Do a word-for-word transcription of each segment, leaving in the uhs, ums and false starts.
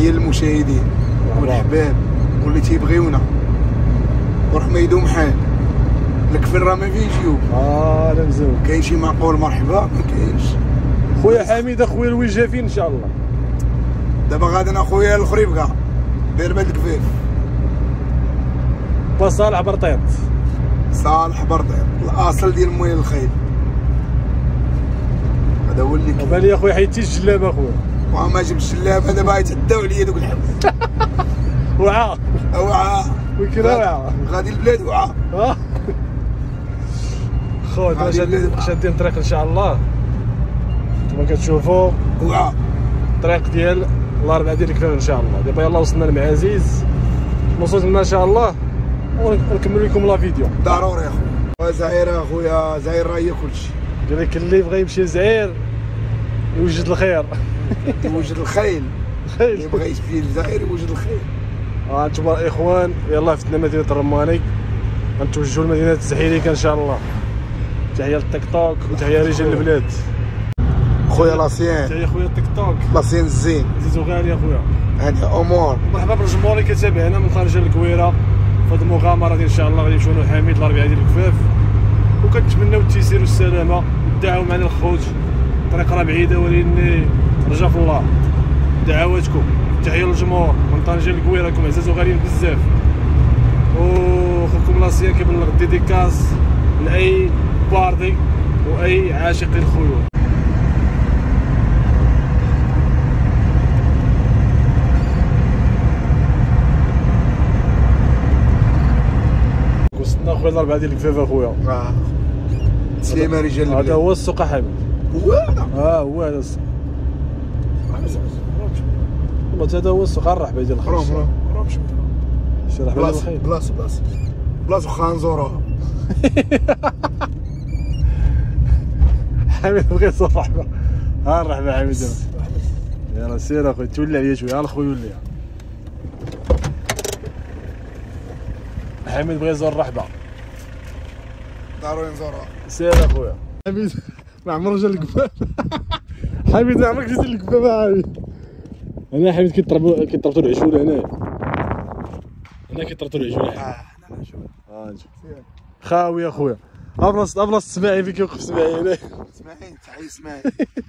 تحيه للمشاهدين والاحباب واللي تيبغيونا ورحمه يدوم حال الكفن راه ما فيهش جيوب. اه انا مزوج. كاين شي معقول مرحبا ما كاينش. خويا حميد اخويا الوجه فين ان شاء الله. دابا غادي اخويا الخريبكه بيرباد الكفاف. با صالح برطيط. صالح برطيط الاصل ديال مويل الخيل. هذا هو اللي بان لي اخويا حيدتي الجلاب اخويا. وما جبت الجلاب هذا باغي يتعداو عليا دوك الحبس. وعاء وعاء وين كاين وعاء غادي البلاد وعاء. اه خويا شادين الطريق ان شاء الله. كما كتشوفوا وعاء الطريق ديال الاربعه ديال الكفاف ان شاء الله. دابا يلاه وصلنا لمعازيز وصلت لنا ان شاء الله ونكمل لكم لا فيديو. ضروري اخويا. زعير اخويا زعير راه هي كلشي. قال لك اللي يبغى يمشي لزعير يوجد الخير. يوجد الخيل. الخيل اللي بغى يمشي لزعير يوجد الخيل. ها انتم الاخوان يلاه فتنا مدينه الرماني غنتوجهوا لمدينه الزحيريكه ان شاء الله. تحيه للتيك توك وتحيه رجال البلاد. خويا لاسين تحيه خويا التيك توك لاسين الزين زيتو غالي اخويا. هذه امور. مرحبا بالجمهور اللي كيتابعنا من خارج الكويره في هذه المغامره ديال ان شاء الله غادي نمشيو لحميد الاربعه ديال الكفاف وكنتمناو التيسير والسلامه. دعاو معنا الخوت الطريق راه بعيده ولكن رجا في الله دعواتكم. تحيه للجمهور من طنجه الكويره راكم عزاز وغاليين بزاف. وخوكم لاسين كيبلغ ديديكاس لاي باردي واي عاشق الخيول. وصلنا اخويا الاربعه ديال الكفاف اخويا. اه سليمه رجال البلاد. هذا هو السوق حميد. هو هذا. اه هو هذا السوق. والله هذا هو السوق الرحبه ديال الخير. روم روم روم شي رحبه ديال الخير. بلاص بلاص بلاص واخا نزوروها. حميد بغى يصور رحبه. ها الرحبه حميد دابا. يلاه سير اخويا تولي عليا شويه. ها الخيول اللي حميد بغى يزور الرحبه. ضروري نزوروها. سير اخويا. حميد ما عمرو جا للكفاف. حميد ما عمرك جيت للكفاف حميد. هنا حميد كيطربوا كيطربطوا العجوله هنايا. هنا كيطربطوا العجوله. اه هنا نشوف. ها نشوف. خاوي اخويا. ابلاص ابلاص اسماعيل فين كيوقف اسماعيل هنا. اسماعيل تحية اسماعيل.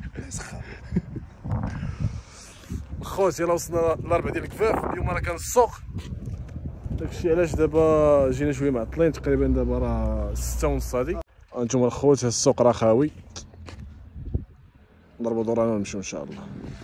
خوت يلاه وصلنا الاربعه ديال الكفاف. اليوم راه كان السوق داكشي علاش دابا جينا شويه معطلين. تقريبا دابا راه ستة ونص هادي. هانتوما الخوت السوق راه خاوي. نضربوا دورانا ونمشيو ان شاء الله.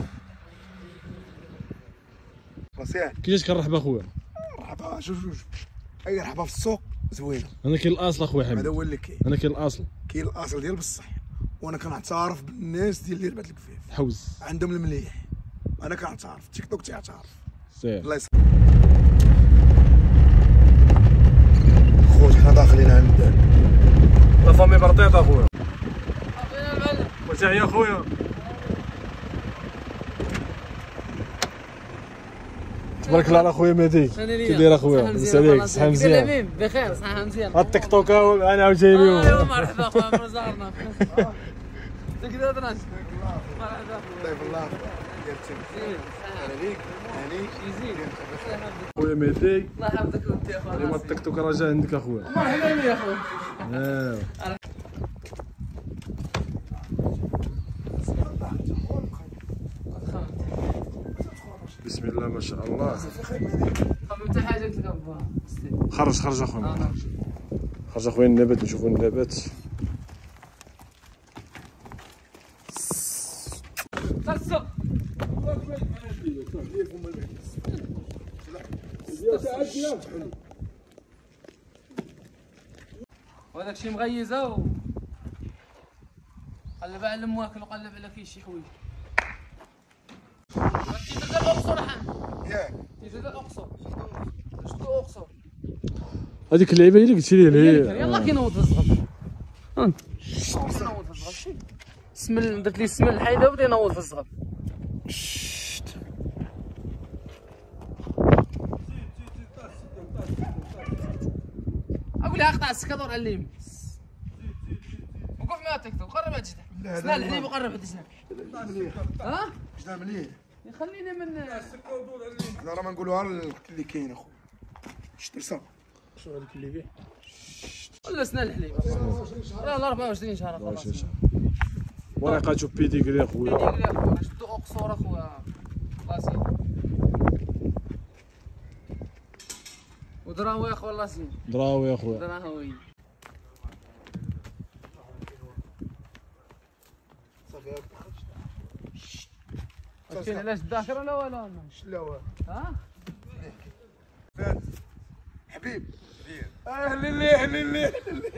لاسين كي جاتك الرحبه اخويا؟ مرحبا. شوف شوف اي رحبه في السوق زوينه. انا كاين الاصل اخويا حميد. هذا هو اللي كاين. انا كاين الاصل. كاين الاصل ديال بصح وانا كنعترف بالناس ديال اللي ربات الكفاف حوز عندهم المليح. انا كنعترف تيك توك تعترف. سير الله يسلمك خوت. حنا داخلين عند لا فامي برطيط اخويا. وتحية اخويا. تبارك الله على خويا مهدي. كي داير اخويا؟ لاباس عليك؟ صحه مزيان؟ بخير صحه مزيان. هاد التيك توك انا عاود جايبيهم. ايوا مرحبا اخويا عمر زارنا. تقدر تناش مرحبا ضيف الله عليك. هاني يزيد خويا مهدي الله يحفظك وانت يا اخويا. اليوم التيك توك راه جا عندك اخويا. مرحبا يا اخويا. اه بسم الله ما شاء الله. خممت حاجه قلت لك ابا خرج خرج اخويا. خرج اخويا النبات. نشوفوا النبات. خلصوا وهذاك شي مغيزه و قلب على المواكل وقلب على كي شي حوايج. تيجي دابا الاقصر حنا. ياك تيجي دابا الاقصر. شفتو الاقصر. هذيك اللعيبه هي اللي قلتي لي هي. يلاه كينوض في الزغب. ها كينوض في الزغب. سمل درت لي السمل الحيده وبدا ينوض في الزغب. اقول لها اقطع السكه دور على اليمين. وقف مع تيك توك قرب هاد الجدع. سنا الحليب وقرب هاد الجدع. ها؟ جدا مليح. خلينا من حنا راه ما نقولوها اللي كاين اخويا. شتي صافي شنو هذاك اللي فيه؟ ولا سنة الحليب لا أربعة وعشرين شهر خلاص. ورقة بيديغري اخويا. بيديغري اخويا شدو قصور اخويا لاسين ودراوي اخويا لاسين. دراوي اخويا. دراوي كاين علاش الذاكرة لا ولا لا والو. ها حبيب اهلا ليه اهلا ليه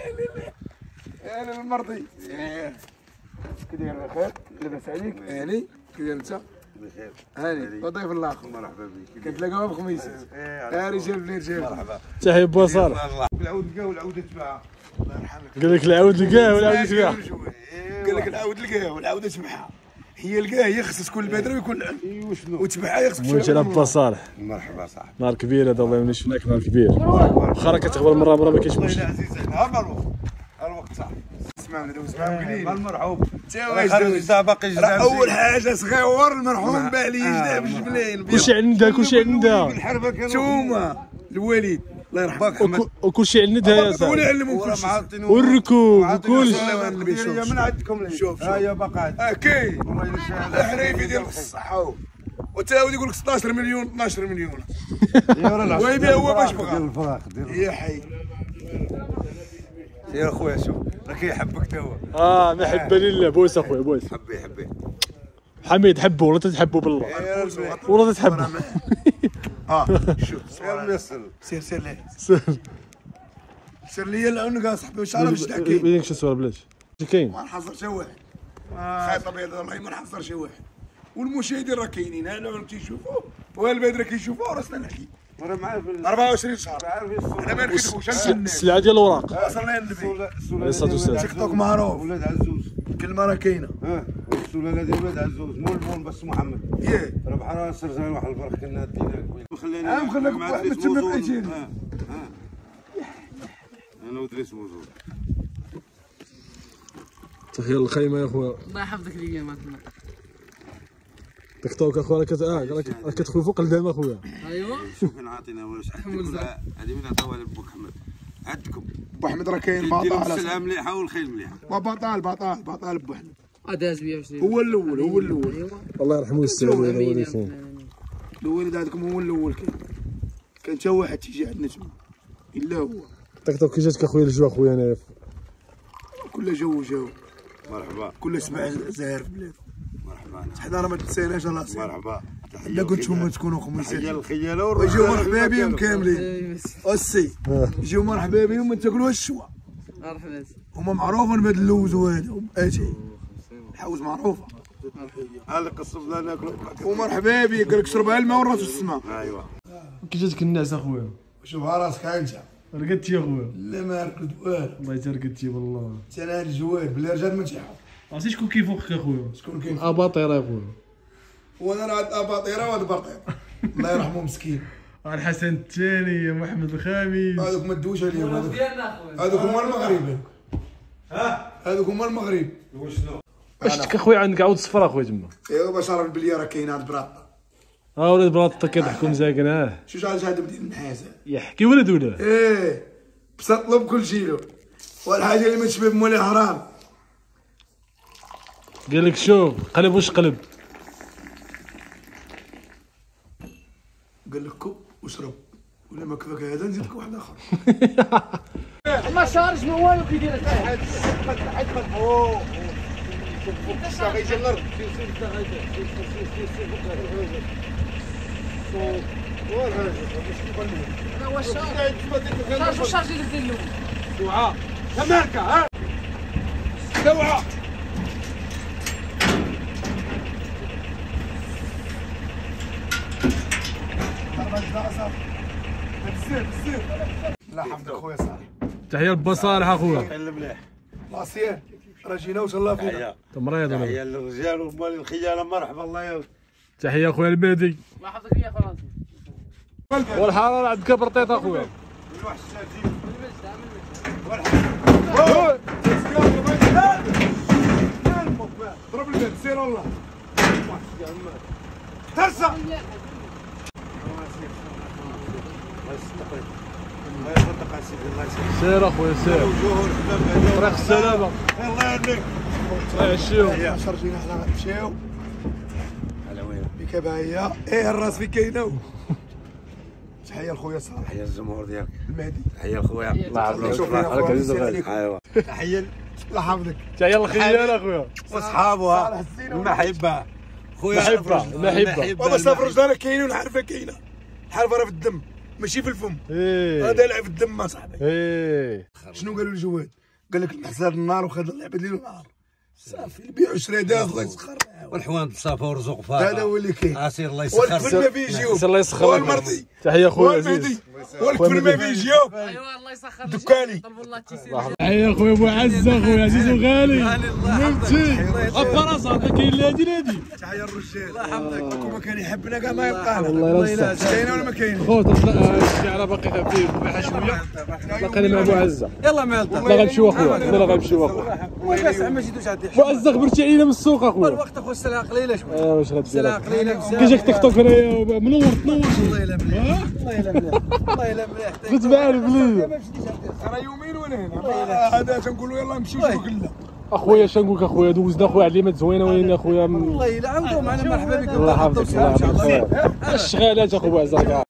اهلا المرضي كي داير بخير؟ لاباس عليك؟ هاني كي داير انت؟ بخير هاني وضيف الاخر مرحبا بك كنتلاقاو بخميس. ها رجال بن رجال مرحبا تحية بوصال. العود لقاه والعود تبعها الله يرحمك. قال لك العود لقاه والعود تباع. قال لك العود لقاه والعود تبعها. هي لقاه يخصص كل بدره ويكون العلم ايوا شنو وتبعها يخصك المهم على با صالح. مرحبا صاحبي نهار كبير هذا الله ملي شفناك نهار كبير. واخا راه كتخبر مره مره ما كاينش والله مشكل. عزيز علينا ها الوقت الوقت صاحبي اسمعنا دوز معاهم قليل المرحوب تا واش خرج دوز باقي راه جداد اول حاجه صغيور المرحوم بالي جداد بالجبلين كلشي عندها كلشي عندها. نتوما الوالد الله يرحمه وك- وكلشي عندها يا ولا صاحبي. يعلموا كل شيء والركوب وكل وكلشي. من عندكم شوف، ها يا باقي اه كاين والله الا شاهد الحريفي ديال الصحه وتاود يقول لك ستطاش مليون اثناش مليون ويبيع هو باش بغا ديال الفراخ ديال يا حي يا اخويا شوف راه كيحبك تا هو اه ما حب لله بوس اخويا بوس. حبي حبي حميد حبه ولا تتحبوا بالله يا ربي ولا تتحبوا. اه شوف يا ميسر سير سير ليه سير سير لي العنق اصاحبي واش عارف اش كاين بينك شو صور بلاش كاين. ما نحصر شي واحد خايط ابيض والله ما نحصر شي واحد والمشاهدين راه كاينين ها العلم كيشوفوا والبدر كيشوفوا وراسنا نحكي وراه معاه في أربعة وعشرين شهر عارف انا ما نكذبوش نمشي الناس السلعه ديال الوراق. وصلنا النبي عليه الصلاة والسلام. تيك توك معروف ولاد عزوز كلمه راه كاينه ها السلاله ديال ولاد عزوز مول مول بس محمد ياه راه بحال راه سرزان واحد الفرق كنا دينا خلينا عام خلاك بواحد تما بقيتيني. ها ها انا ودريس موجود تخيل الخيمه يا خويا. الله يحفظك ليا ما تما. تيك توك اخويا راه كت اه راك راك تدخل فوق الدم اخويا. ايوا شوف فين عاطينا واش عندكم هذه من عطاوها لبوك احمد عندكم بو احمد راه كاين ديروا بطال السلعه مليحه والخيل مليحه بطال بطال بطال بو احمد داز بيا واش هو الاول هو الاول الله يرحمه ويستر عليه الوالدين. الوالد هذاكم هو الاول كان كان حتى واحد تيجي عندنا تما الا هو تيك توك كي جاتك اخويا الجو اخويا انايا. كل جو جو مرحبا كل سبع زاهر في بلاد مرحبا حنا راه ما تنسيناش الله يسلمك مرحبا لا قلت نتوما تكونوا تحيه خميسات للخياله ويجيو مرحبا بهم كاملين السي يجيو مرحبا بهم ما تاكلوش الشوا مرحبا هما معروفين بهاد اللوز وهذا اتي الحوز معروفه هذا قصب لنا ناكلوا ومرحبا بك قال لك شرب الماء وراسو السماء ايوا كي جاتك الناس اخويا. شوفها راسك ها انت رقدتي يا اخويا. لا ما ركض والو الله يترقدتي والله. انت انا الجواد بلا رجال ما تيحاول عرفتي شكون كيفوقك اخويا؟ شكون كاين اباطير يا اخويا. وانا راه اباطيره وهذا برطير الله يرحمه مسكين الحسن الثاني يا محمد الخامس. هذوك ما دوش عليهم هذوك ديالنا اخويا. هذوك هما المغرب ها هذوك هما المغرب وشنو واش شتك اخويا عندك عود صفر اخويا تما. ايوا باش راه البليه راه كاين هاد براطه ها ولاد براطه كيضحكوا مزاكن اه. شو شحال هذا بديل النحاس يحكي ولد ولا. ايه بس طلب كل شيء والحاجه اللي ما تشبه بمولي حرام قال لك شوف قلب واش قلب. قال لك كب وشرب ولا ما كفاك هذا نزيد لك واحد اخر ما شارج ما والو كيدير هكا. غيجي الارض انا واش شارج شارج واش شارج اللي دير له. سوعه تماركه ها سوعه لا حفظك خويا صالح تحيه لبا صالح اخويا. خيل مليح لاسيان راه جينا وصلنا فينا تحيه تمريض انا. تحيه للرجال ومال الخياله مرحبا الله يا تحيه اخويا المهدي. الله يحفظك ليا فرنسي. والحراره عندك برطيط اخويا. الواحد الشاجي ضرب الباب سير والله ترسع سير اخويا سير طريق السلامه الله يهنيك عشيو عشر جينا حنا غنمشيو على وين بك باهيه ايه الراس فين كاينه تحيه لخويا صالح تحيه للجمهور ديالك المهدي تحيه لخويا الله يحفظك عزيز الغالي ايوا تحيه الله يحفظك تحيه للخيال اخويا وصحابها المحبه خويا محبه محبه بابا صافي رجالك كاينين والحرفه كاينه الحرفه راه في الدم ماشي في الفم ايه هذا لعب في الدم صاحبي ايه شنو قالوا الجواد؟ قال لك المحساب النار وخذ اللعبه ديالو نهار صافي البيع وشري داخل يسخر والحوان بصافه ورزق فاقه هذا هو اللي كاين عسير الله يسخر والكفر ما فيه جيوب الله يسخر والمرضي تحيه خويا والمهدي عزيز والكفر ما فيه جيوب ايوا الله يسخر دكاني تحيه خويا ابو عزه خويا عزيز وغالي فهمتي الفرصه كاين اللي هادي نادي تحيه الرجال الله يحفظك كون ما كان يحبنا كاع ما يبقى والله الا صح كاينه ولا ما كاينه خوت الشعر باقي فيه بحال شويه لقاني مع ابو عزه يلا ما يلطف لا غنمشيو اخويا لا غنمشيو اخويا وي بس ما جيتوش عندي ابو عزه خبرتي علينا من السوق اخويا الوقت اخويا السلعه قليله شويه اه واش غدير السلعه قليله بزاف كي جاك تيك توك انايا منور تنور والله الا مليح والله الا مليح والله الا مليح كنت بعرف ليا ما مشيتيش عندي راه يومين وانا هنا هذا تنقولوا يلاه نمشيو نشوفوا كلنا اخويا شنو نقول لك اخويا دوزنا اخويا عليمات زوينه وين اخويا والله الا عاودوا معنا مرحبا بك الله يحفظك الله يحفظك الشغالات اخويا عزه